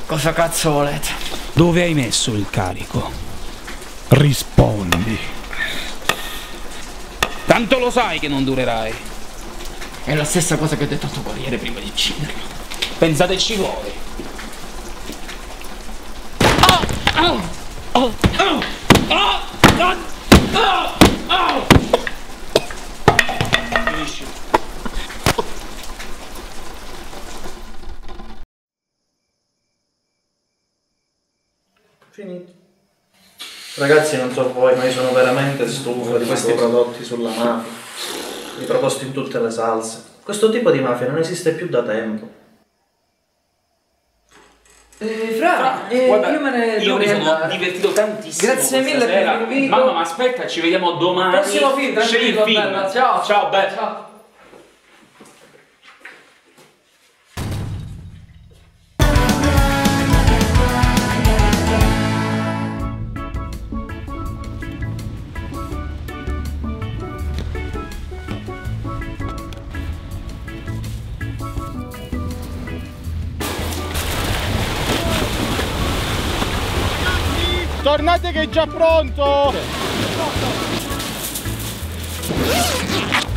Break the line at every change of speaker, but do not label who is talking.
Cosa cazzo volete?
Dove hai messo il carico? Rispondi. Tanto lo sai che non durerai.
È la stessa cosa che ho detto al tuo corriere prima di ucciderlo.
Pensateci voi. Finisci.
Finito. Ragazzi, non so voi, ma io sono veramente stufo di questi prodotti sulla mafia, riproposti in tutte le salse. Questo tipo di mafia non esiste più da tempo.
Guarda,
io me ne
io mi
dovrei
sono
andare.
divertito tantissimo.
Grazie mille
stasera.
per l'invito.
Mamma, ma aspetta, ci vediamo domani.
Prossimo film,
Scegli il
tranquillo,
film.
bella. Ciao.
Ciao, bella.
Ciao.
Tornate che è già pronto!